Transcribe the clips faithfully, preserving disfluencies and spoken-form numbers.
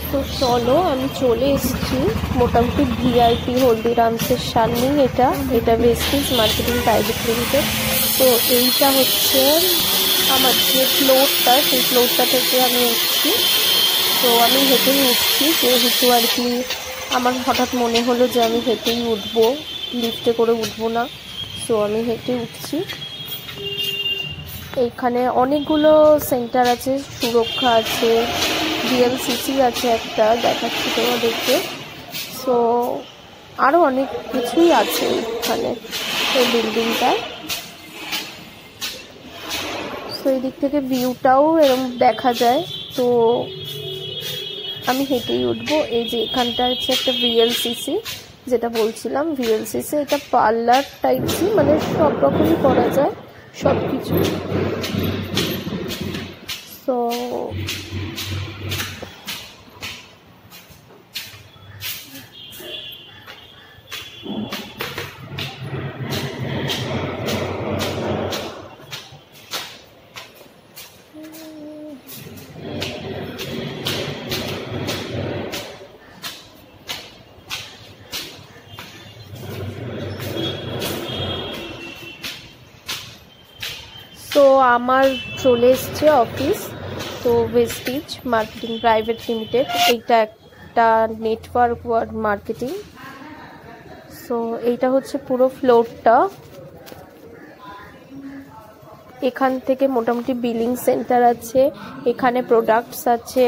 তো চলো আমি চলে এসেছি মোটামুটি ভিআইপি হলদিরামসের সামনেই। এটা এটা ভেস্টিজ মার্কেটিং প্রাইভেট লিমিটেড। তো এইটা হচ্ছে আমার যে ফ্লোরটা, সেই ফ্লোরটা থেকে আমি উঠছি। তো আমি হেঁটেই উঠছি, যেহেতু আর কি আমার হঠাৎ মনে হলো যে আমি হেঁটেই উঠবো, লিফটে করে উঠবো না। সো আমি হেঁটে উঠছি। এইখানে অনেকগুলো সেন্টার আছে, সুরক্ষা আছে, ভিএলসিসি আছে একটা, দেখাচ্ছি তোমাদেরকে। সো আরও অনেক কিছুই আছে এখানে এই বিল্ডিংটায়। সো এই দিক থেকে ভিউটাও এরকম দেখা যায়। তো আমি হেঁটেই উঠবো। এই যে এখানটা হচ্ছে একটা ভিএলসিসি, যেটা বলছিলাম ভিএলসিসি, এটা পার্লার টাইপসই, মানে সব রকমই করা যায় সব কিছু। সো তো আমার চলে এসছে অফিস। তো ভেস্টিজ মার্কেটিং প্রাইভেট লিমিটেড, এইটা একটা নেটওয়ার্ক ওয়ার্ড মার্কেটিং। সো এইটা হচ্ছে পুরো ফ্লোরটা। এখান থেকে মোটামুটি বিলিং সেন্টার আছে, এখানে প্রোডাক্টস আছে,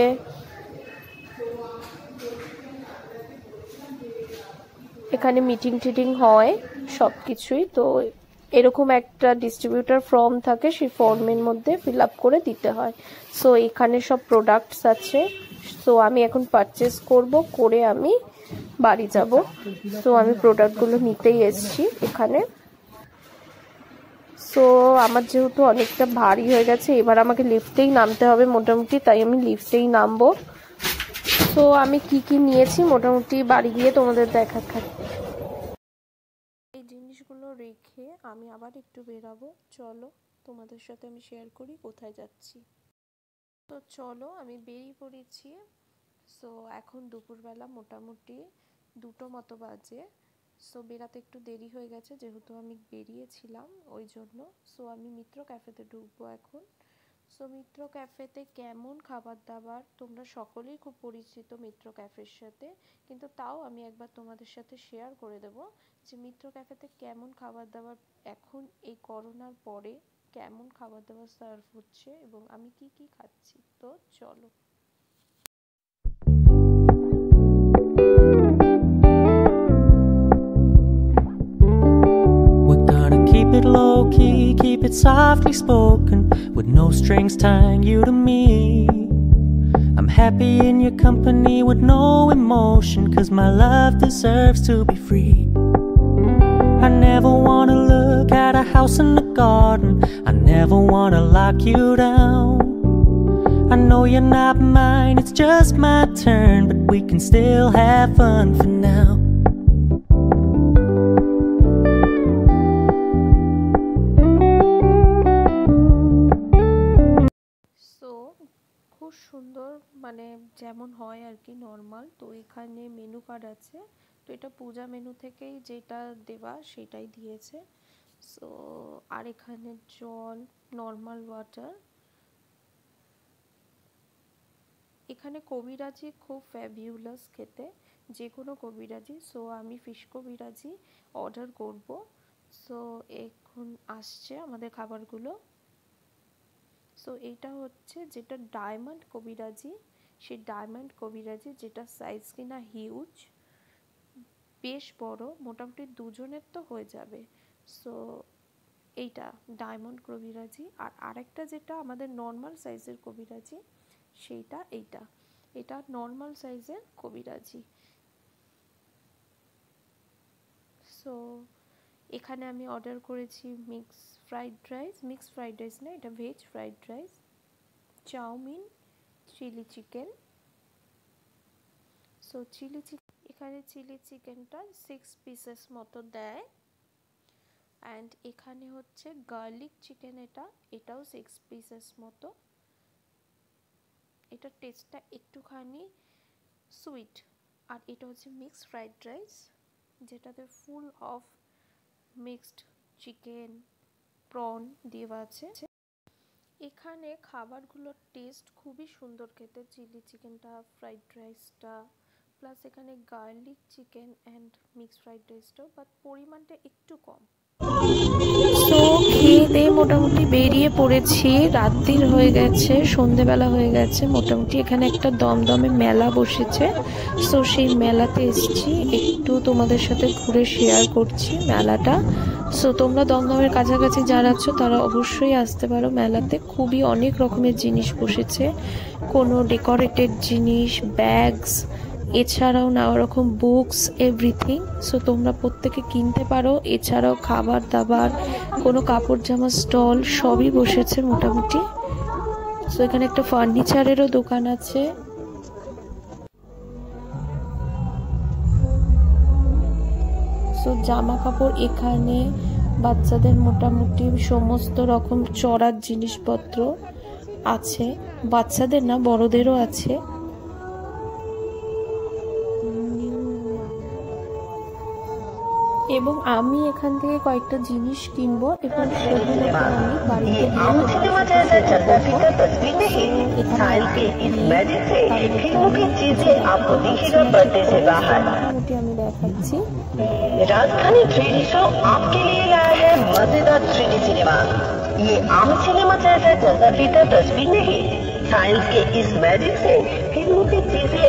এখানে মিটিং টিটিং হয় সব কিছুই। তো এরকম একটা ডিস্ট্রিবিউটার ফর্ম থাকে, সেই ফর্মের মধ্যে ফিল আপ করে দিতে হয়। সো এখানে সব প্রোডাক্টস আছে। সো আমি এখন পারচেস করব, করে আমি বাড়ি যাব। সো আমি প্রোডাক্টগুলো নিতেই এসেছি এখানে। সো আমার যেহেতু অনেকটা ভারী হয়ে গেছে, এবার আমাকে লিফটেই নামতে হবে মোটামুটি, তাই আমি লিফটেই নামবো। তো আমি কি কি নিয়েছি মোটামুটি বাড়ি গিয়ে তোমাদের দেখাচ্ছি। এই জিনিসগুলো রেখে আমি আবার একটু বেরাবো। চলো তোমাদের সাথে আমি শেয়ার করি কোথায় যাচ্ছি। তো চলো আমি বেরিয়ে পড়েছি। সো এখন দুপুরবেলা মোটামুটি দুটো মতো বাজে। সো বেরাতে একটু দেরি হয়ে গেছে, যেহেতু আমি বেরিয়েছিলাম ওই জন্য। সো আমি মিত্র ক্যাফেতে ঢুকবো এখন। সো মিত্র ক্যাফেতে কেমন খাবার দাবার, তোমরা সকলেই খুব পরিচিত মিত্র ক্যাফের সাথে, কিন্তু তাও আমি একবার তোমাদের সাথে শেয়ার করে দেব যে মিত্র ক্যাফেতে কেমন খাবার দাবার এখন এই করোনার পরে কেমন খাবার দাবার সার্ভ হচ্ছে এবং আমি কি কি খাচ্ছি। তো চলো। Keep it low key, keep it softly spoken, with no strings tying you to me. I'm happy in your company with no emotion, cause my love deserves to be free. I never wanna look at a house in the garden, I never wanna lock you down. I know you're not mine, it's just my turn, but we can still have fun for now. খুব সুন্দর, মানে যেমন হয় আর কি normal. তো এখানে menu card আছে। তো এটা পূজা মেনু থেকেই যেটা দেওয়া সেটাই দিয়েছে। সো আর এখানে জল, নর্মাল ওয়াটার। এখানে কবিরাজি খুব ফ্যাবিউলাস খেতে, যে কোনো কবিরাজি। সো আমি ফিশ কবিরাজি অর্ডার করব। সো এখন আসছে আমাদের খাবারগুলো। সো এইটা হচ্ছে যেটা ডায়মন্ড কবিরাজি, সেই ডায়মন্ড কবিরাজি যেটা সাইজ কিনা হিউজ, বেশ বড়, মোটামুটি দুজনের তো হয়ে যাবে। সো এইটা ডায়মন্ড কবিরাজি। আর আরেকটা যেটা আমাদের নর্মাল সাইজের কবিরাজি, সেইটা এইটা এটা নর্মাল সাইজের কবিরাজি। সো এখানে আমি অর্ডার করেছি mix fried rice, mix fried rice না, এটা veg fried rice, chowmein, chilli chicken. So chilli chicken, এখানে চিলি চিকেনটা সিক্স পিসেস মতো দেয়। অ্যান্ড এখানে হচ্ছে গার্লিক চিকেন, এটা এটাও সিক্স পিসেস মতো। এটার টেস্টটা একটুখানি সুইট। আর এটা হচ্ছে মিক্সড ফ্রাইড রাইস, যেটাতে full of mixed chicken prawn দেওয়া আছে। এখানে খাবারগুলোর টেস্ট খুবই সুন্দর খেতে, চিলি চিকেনটা, ফ্রাইড রাইসটা, প্লাস এখানে garlic chicken and mixed fried রাইসটাও, বাট পরিমাণটা একটু কম। সো খেয়ে দিয়ে মোটামুটি বেরিয়ে পড়েছি, রাত্রির হয়ে গেছে, সন্ধেবেলা হয়ে গেছে মোটামুটি। এখানে একটা দমদমে মেলা বসেছে, সো সেই মেলাতে এসেছি, একটু তোমাদের সাথে ঘুরে শেয়ার করছি মেলাটা। সো তোমরা দমদমের কাছাকাছি যারা আছো তারা অবশ্যই আসতে পারো মেলাতে। খুবই অনেক রকমের জিনিস বসেছে, কোনো ডেকোরেটেড জিনিস, ব্যাগস, এছাড়াও নানা রকম বুকস, এভরিথিং। সো তোমরা প্রত্যেকে কিনতে পারো। এছাড়াও খাবার দাবার, কোনো কাপড় জামার স্টল সবই বসেছে মোটামুটি। সো এখানে একটা ফার্নিচারেরও দোকান আছে। সো জামা কাপড় এখানে বাচ্চাদের মোটামুটি সমস্ত রকম চড়ার জিনিসপত্র আছে, বাচ্চাদের না বড়দেরও আছে। এবং আমি এখান থেকে কয়েকটা জিনিস কিনবো এবং সেগুলোকে আমি বাড়িতে মোটামুটি আমি দেখাচ্ছি। राजधानी थ्री डी शो आपके लिए लाया है मजेदार थ्री डी सिनेमा। ये आम सिनेमा जैसा चलता फिरता तस्वीर नहीं, साइंस के इस मैजिक से फिल्मों की चीजें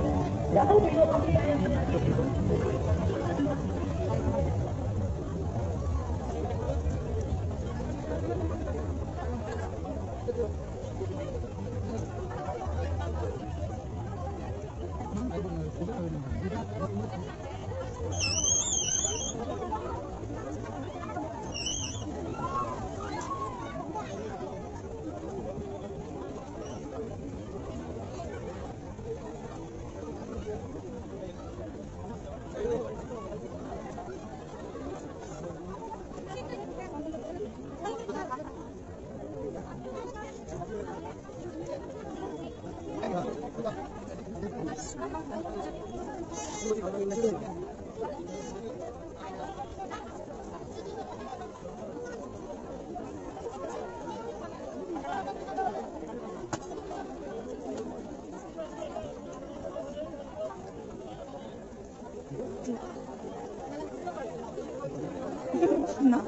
No.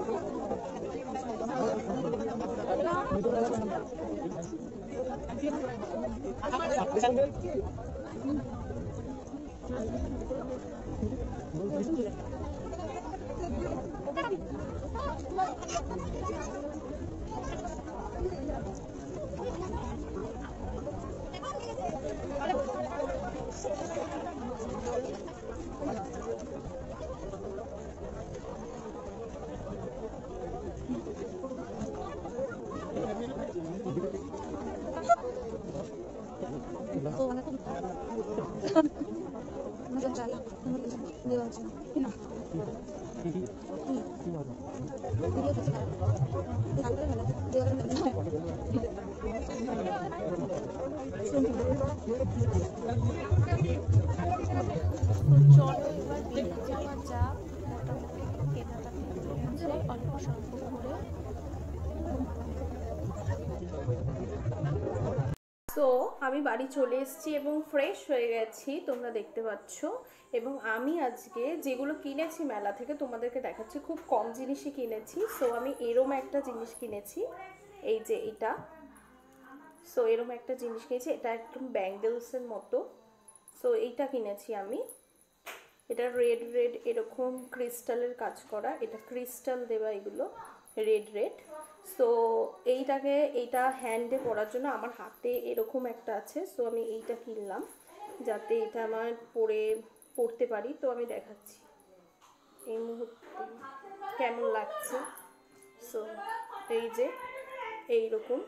তো আমি বাড়ি চলে এসেছি এবং ফ্রেশ হয়ে গেছি, তোমরা দেখতে পাচ্ছ। এবং আমি আজকে যেগুলো কিনেছি মেলা থেকে তোমাদেরকে দেখাচ্ছি, খুব কম জিনিসই কিনেছি। সো আমি এরম একটা জিনিস কিনেছি, এই যে এটা। সো এরম একটা জিনিস কিনেছি, এটা একদম ব্যাঙ্গেলসের মতো। সো এইটা কিনেছি আমি, এটা রেড রেড এরকম ক্রিস্টালের কাজ করা, এটা ক্রিস্টাল দেওয়া, এগুলো রেড রেড। সো এইটাকে এইটা হ্যান্ডে পরার জন্য আমার হাতে এরকম একটা আছে। সো আমি এইটা কিনলাম যাতে এটা আমার পরে পড়তে পারি। তো আমি দেখাচ্ছি এই মুহূর্তে কেমন লাগছে। সো এই যে এইরকম।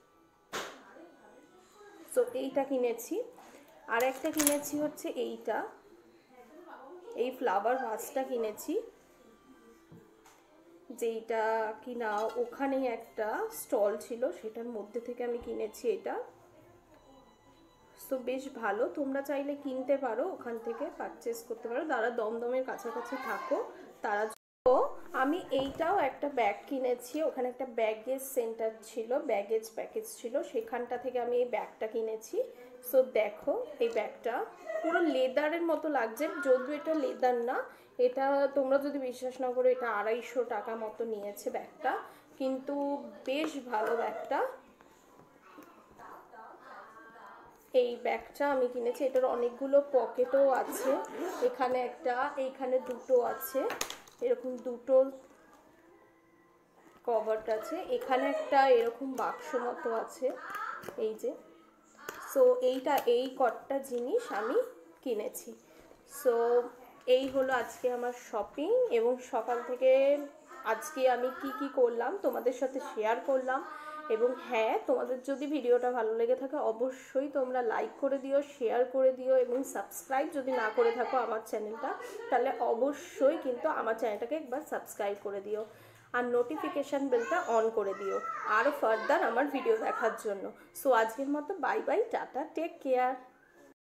সো এইটা কিনেছি। আর একটা কিনেছি হচ্ছে এইটা, এই ফ্লাওয়ার ভাসটা কিনেছি, যেইটা কিনা ওখানেই একটা স্টল ছিল সেটার মধ্যে থেকে আমি কিনেছি এটা। সো বেশ ভালো, তোমরা চাইলে কিনতে পারো, ওখান থেকে পারচেস করতে পারো, যারা দমদমের কাছাকাছি থাকো তারা। তো আমি এইটাও একটা ব্যাগ কিনেছি, ওখানে একটা ব্যাগেজ সেন্টার ছিল, ব্যাগেজ প্যাকেজ ছিল, সেখানটা থেকে আমি এই ব্যাগটা কিনেছি। সো দেখো এই ব্যাগটা পুরো লেদারের মতো লাগছে, যদিও এটা লেদার না, এটা তোমরা যদি বিশ্বাস না করো এটা আড়াইশো টাকা মতো নিয়েছে ব্যাগটা, কিন্তু বেশ ভালো ব্যাগটা। এই ব্যাগটা আমি কিনেছি, এটার অনেকগুলো পকেটও আছে, এখানে একটা, এইখানে দুটো আছে, এরকম দুটো কভার আছে, এখানে একটা এরকম বাক্স মতো আছে, এই যে। সো এইটা এই কটা জিনিস আমি কিনেছি। সো এই হলো আজকে আমার শপিং, এবং সকাল থেকে আজকে আমি কি কি করলাম তোমাদের সাথে শেয়ার করলাম। এবং হ্যাঁ, তোমাদের যদি ভিডিওটা ভালো লেগে থাকে অবশ্যই তোমরা লাইক করে দিও, শেয়ার করে দিও, এবং সাবস্ক্রাইব যদি না করে থাকো আমার চ্যানেলটা, তাহলে অবশ্যই কিন্তু আমার চ্যানেলটাকে একবার সাবস্ক্রাইব করে দিও, আর নোটিফিকেশান বেলটা অন করে দিও আরও ফার্দার আমার ভিডিও দেখার জন্য। সো আজকের মতো bye bye, tata, take care.